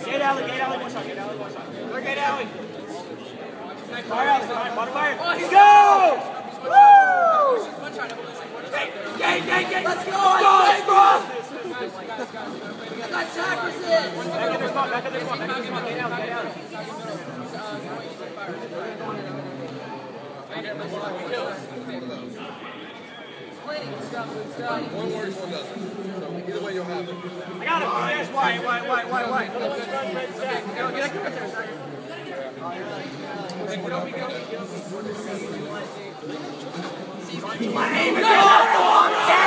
Gate alley, one shot, gate alley, one shot. Third gate alley. Fire alley, bottom fire. Let's go! Woo! Gate! Let's go! Let's go! Got Jackerson! Back in their spot, gate alley, gate alley. One works, one doesn't. So either way you'll have it. I got it. Yes, white. Get up there, sir. My aim is on!